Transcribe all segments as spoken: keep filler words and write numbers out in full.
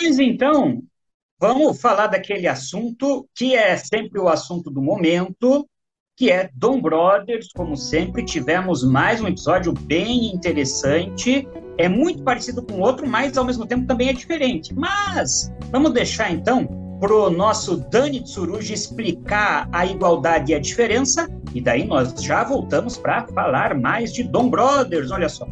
Pois então, vamos falar daquele assunto que é sempre o assunto do momento, que é Dom Brothers. Como sempre, tivemos mais um episódio bem interessante. É muito parecido com o outro, mas ao mesmo tempo também é diferente. Mas vamos deixar então para o nosso Dani Tsurugi explicar a igualdade e a diferença, e daí nós já voltamos para falar mais de Dom Brothers. Olha só.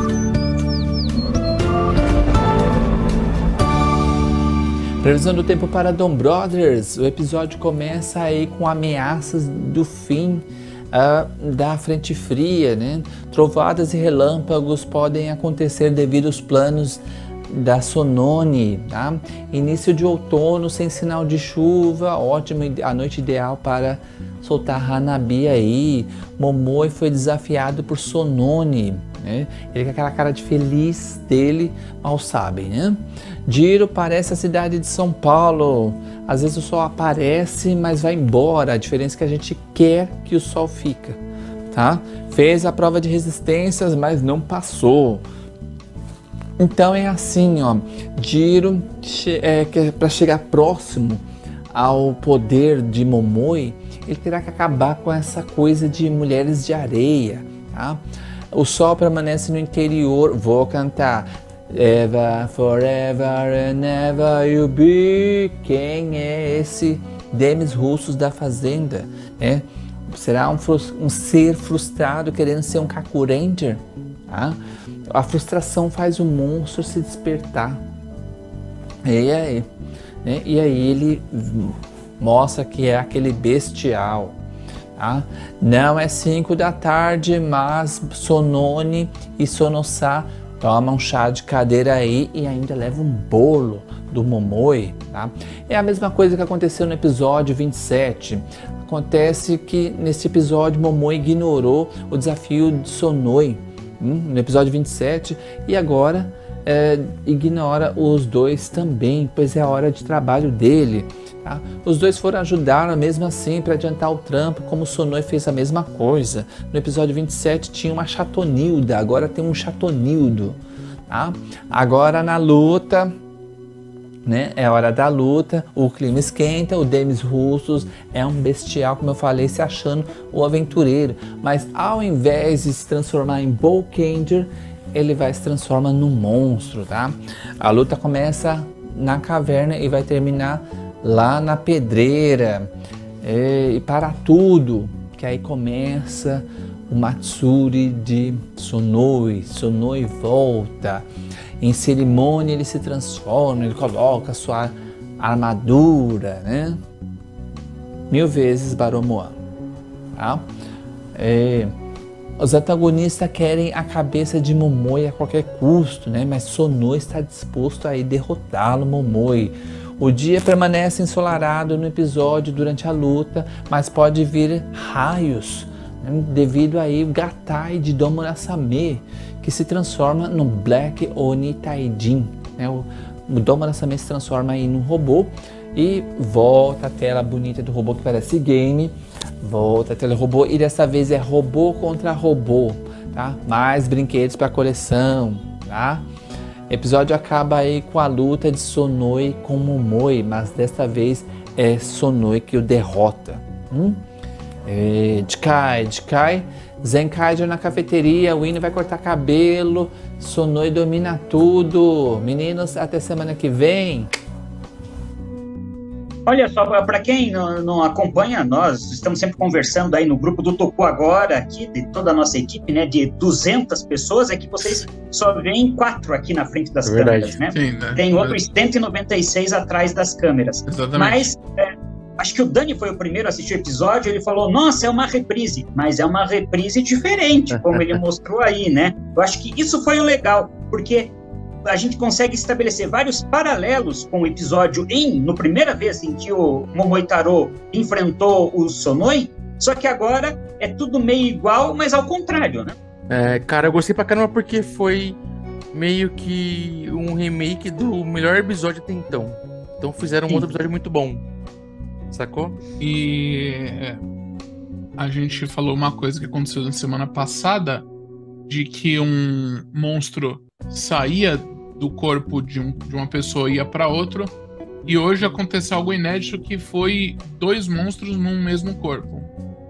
Previsão do tempo para Dom Brothers. O episódio começa aí com ameaças do fim uh, da frente fria, né? Trovoadas e relâmpagos podem acontecer devido aos planos da Sonone, tá? Início de outono sem sinal de chuva, ótimo, a noite ideal para soltar Hanabi aí. Momoi foi desafiado por Sonone, né? Ele com aquela cara de feliz dele, mal sabem, né? Jiro parece a cidade de São Paulo. Às vezes o sol aparece, mas vai embora. A diferença é que a gente quer que o sol fica, tá? Fez a prova de resistências, mas não passou. Então é assim, ó. Jiro, é, para chegar próximo ao poder de Momoi, ele terá que acabar com essa coisa de mulheres de areia, tá? O sol permanece no interior. Vou cantar. Ever, forever and ever you'll be. Quem é esse Demis Russos da fazenda? É, será um, um ser frustrado querendo ser um Kaku Ranger? Tá? A frustração faz o monstro se despertar. E aí, né? E aí ele mostra que é aquele bestial. Tá? Não é cinco da tarde, mas Sonone e Sonossá toma um chá de cadeira aí e ainda leva um bolo do Momoi, tá? É a mesma coisa que aconteceu no episódio vinte e sete. Acontece que nesse episódio Momoi ignorou o desafio de Sonoi, hum, no episódio vinte e sete, e agora é, ignora os dois também, pois é a hora de trabalho dele. Tá? Os dois foram ajudar mesmo assim para adiantar o trampo, como o Sonoi fez a mesma coisa. No episódio vinte e sete tinha uma Chatonilda, agora tem um Chatonildo. Tá? Agora na luta, né, é hora da luta, o clima esquenta, o Demis Russos é um bestial, como eu falei, se achando o aventureiro. Mas ao invés de se transformar em Bolkanger, ele vai se transformar num monstro. Tá? A luta começa na caverna e vai terminar lá na pedreira, é, e para tudo, que aí começa o Matsuri de Sonoi. Sonoi volta, em cerimônia ele se transforma, ele coloca sua armadura, né? Mil vezes Baromoan, tá? É, os antagonistas querem a cabeça de Momoi a qualquer custo, né? Mas Sonoi está disposto a ir derrotá-lo, Momoi. O dia permanece ensolarado no episódio durante a luta, mas pode vir raios, né, devido aí o Gatai de Domo Nasame, que se transforma no Black Oni Taijin. Né? O, o Domo Nasame se transforma aí num robô e volta a tela bonita do robô que parece game, volta a tela do robô e dessa vez é robô contra robô, tá? Mais brinquedos para coleção, tá? O episódio acaba aí com a luta de Sonoi com Momoi, mas desta vez é Sonoi que o derrota. Hum? É, Jikai, Jikai, Zenkaiger na cafeteria, o Winnie vai cortar cabelo, Sonoi domina tudo. Meninos, até semana que vem. Olha só, para quem não, não acompanha, nós estamos sempre conversando aí no grupo do Toku Agora, aqui, de toda a nossa equipe, né, de duzentas pessoas, é que vocês só veem quatro aqui na frente das é câmeras, né? Sim, né? Tem outros cento e noventa e seis atrás das câmeras. Exatamente. Mas, é, acho que o Dani foi o primeiro a assistir o episódio, ele falou, nossa, é uma reprise, mas é uma reprise diferente, como ele mostrou aí, né? Eu acho que isso foi o legal, porque a gente consegue estabelecer vários paralelos com o episódio em, no primeira vez em que o Momoi Taro enfrentou o Sonoi, só que agora é tudo meio igual, mas ao contrário, né? É, cara, eu gostei pra caramba porque foi meio que um remake do melhor episódio até então. Então fizeram um Sim. outro episódio muito bom. Sacou? E é, a gente falou uma coisa que aconteceu na semana passada, de que um monstro saía do corpo de, um, de uma pessoa ia para outro. E hoje aconteceu algo inédito que foi dois monstros num mesmo corpo.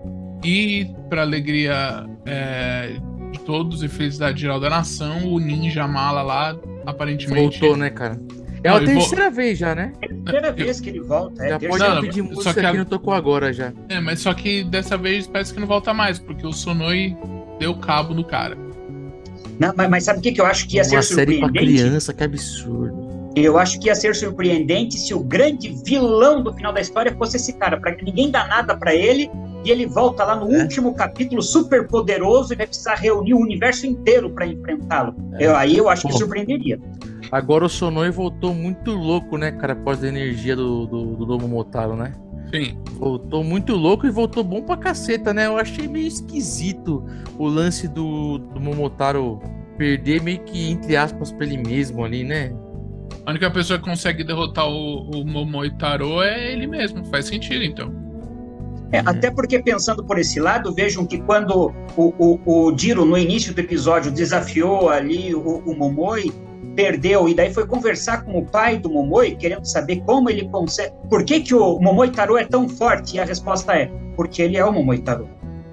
E, para alegria é, de todos e felicidade geral da nação, o Ninja Mala lá, aparentemente... Voltou, né, cara? É Não, a terceira vou... vez já, né? É a primeira eu... vez que ele volta. É já pode não, pedir não, música que, que a... não tocou agora já. É, mas só que dessa vez parece que não volta mais, porque o Sonoi deu cabo no cara. Não, mas, mas sabe o que, que eu acho que ia Uma ser série surpreendente? pra criança, que absurdo. Eu acho que ia ser surpreendente se o grande vilão do final da história fosse esse cara, para que ninguém dá nada para ele, e ele volta lá no é. último capítulo super poderoso e vai precisar reunir o universo inteiro para enfrentá-lo. É. Eu, aí eu acho Pô. que surpreenderia. Agora o Sonoi voltou muito louco, né, cara, após a energia do, do, do Domo Motaro, né? Sim. Voltou muito louco e voltou bom pra caceta, né? Eu achei meio esquisito o lance do, do Momotaro perder meio que, entre aspas, pra ele mesmo ali, né? A única pessoa que consegue derrotar o, o Momotaro é ele mesmo. Faz sentido, então. É, até porque, pensando por esse lado, vejam que quando o, o, o Jiro, no início do episódio, desafiou ali o, o Momoi, perdeu, e daí foi conversar com o pai do Momoi, querendo saber como ele consegue... Por que, que o Momotaro é tão forte? E a resposta é, porque ele é o Momotaro.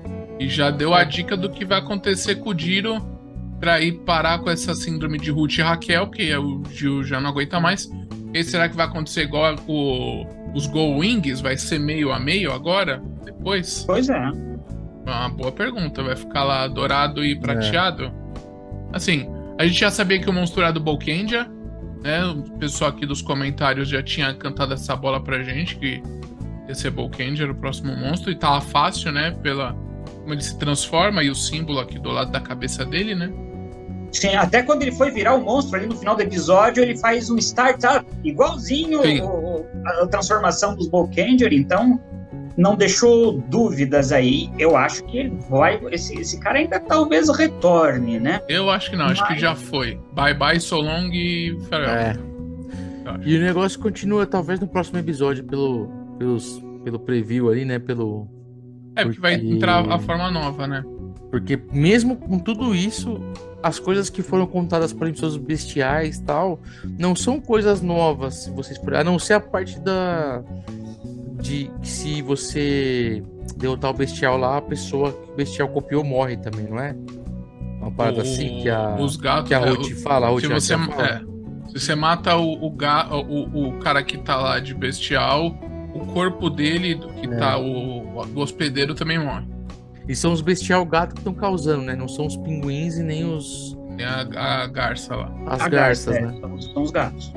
E já deu a dica do que vai acontecer com o Jiro pra ir parar com essa síndrome de Ruth e Raquel, que o Jiro já não aguenta mais. E será que vai acontecer igual com os Go Wings? Vai ser meio a meio agora? Depois? Pois é. Uma boa pergunta. Vai ficar lá dourado e prateado? É. Assim... A gente já sabia que o monstro era do Bolkendia, né? O pessoal aqui dos comentários já tinha cantado essa bola pra gente, que ia ser Bolkendia, era o próximo monstro, e tava fácil, né? Pela como ele se transforma e o símbolo aqui do lado da cabeça dele, né? Sim, até quando ele foi virar o monstro ali no final do episódio, ele faz um startup igualzinho o, a transformação dos Bolkendia, então não deixou dúvidas aí. Eu acho que ele vai. Esse, esse cara ainda talvez retorne, né? Eu acho que não, Mas... acho que já foi. Bye bye, so long e farewell. É. E o negócio continua, talvez no próximo episódio, pelo, pelos, pelo preview ali, né? Pelo. É, porque, porque vai entrar a forma nova, né? Porque mesmo com tudo isso, as coisas que foram contadas por pessoas bestiais e tal, não são coisas novas, se vocês a não ser a parte da. De que se você derrotar o bestial lá, a pessoa que o bestial copiou morre também, não é? Uma parada o, assim que a, os gatos, que a Ruth é, fala. A Ruth se, você, fala. É, se você mata o, o, o, o cara que tá lá de bestial, o corpo dele, do que é. tá o, o hospedeiro, também morre. E são os bestial gato que estão causando, né? Não são os pinguins e nem os... Nem a, a garça lá. As a garças, garça, né? É, são, são os gatos.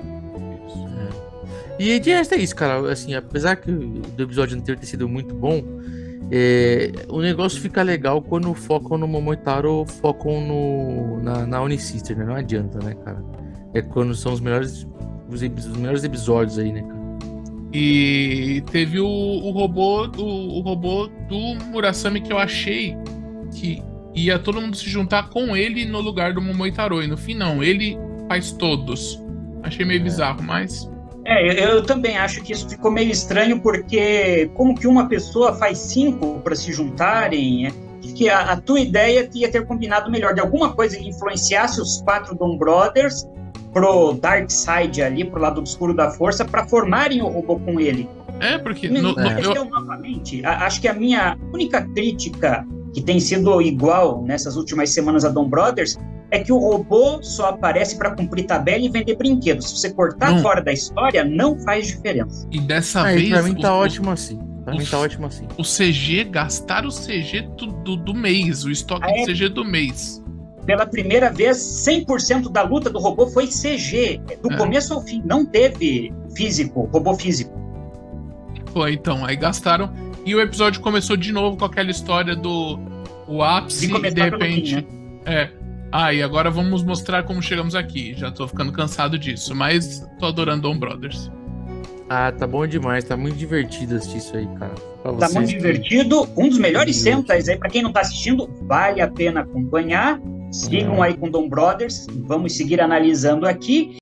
E de resto é isso, cara. Assim, apesar que do episódio anterior ter sido muito bom, é, o negócio fica legal quando focam no Momotaro, focam no, na, na Unisister, né? Não adianta, né, cara? É quando são os melhores, os, os melhores episódios aí, né, cara? E teve o, o robô do o robô do Murasame, que eu achei que ia todo mundo se juntar com ele no lugar do Momotaro. E no fim, não. Ele faz todos. Achei meio é. bizarro, mas... É, eu, eu também acho que isso ficou meio estranho, porque como que uma pessoa faz cinco para se juntarem, é, que a, a tua ideia ia ter combinado melhor, de alguma coisa que influenciasse os quatro Dom Brothers pro Dark Side ali, pro lado obscuro da força, para formarem o robô com ele. É, porque... No, no, eu... eu, novamente, a, acho que a minha única crítica, que tem sido igual nessas últimas semanas a Dom Brothers, é que o robô só aparece para cumprir tabela e vender brinquedos. Se você cortar não. fora da história, não faz diferença. E dessa Aí, vez... pra mim tá o, ótimo assim. Pra o, mim tá ótimo assim. O C G, gastaram o C G do, do, do mês, o estoque ah, é? do C G do mês. Pela primeira vez, cem por cento da luta do robô foi C G. Do é. começo ao fim, não teve físico, robô físico. Pô, então, aí gastaram. E o episódio começou de novo com aquela história do o ápice de e de repente... Fim, né? É... Ah, e agora vamos mostrar como chegamos aqui. Já tô ficando cansado disso, mas tô adorando Dom Brothers. Ah, tá bom demais, tá muito divertido assistir isso aí, cara. Pra tá muito que... divertido, um dos melhores sentais aí, pra quem não tá assistindo, vale a pena acompanhar. Sigam é. aí com Dom Brothers, vamos seguir analisando aqui.